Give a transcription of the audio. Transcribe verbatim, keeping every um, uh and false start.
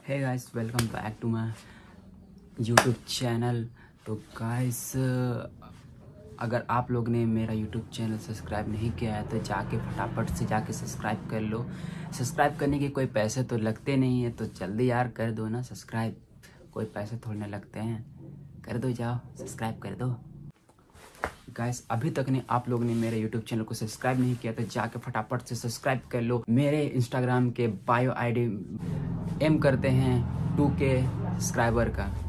Hey guys, welcome back to my YouTube channel. तो guys, अगर आप लोग ने मेरा यूट्यूब चैनल सब्सक्राइब नहीं किया है तो जाके फटाफट से जाके सब्सक्राइब कर लो। सब्सक्राइब करने के कोई पैसे तो लगते नहीं है, तो जल्दी यार कर दो ना सब्सक्राइब। कोई पैसे थोड़े ना लगते हैं, कर दो, जाओ सब्सक्राइब कर दो। गाइस, अभी तक ने आप लोग ने मेरे यूट्यूब चैनल को सब्सक्राइब नहीं किया तो जाके फटाफट से सब्सक्राइब कर लो। मेरे इंस्टाग्राम के बायो आईडी एम करते हैं टू के सब्सक्राइबर का।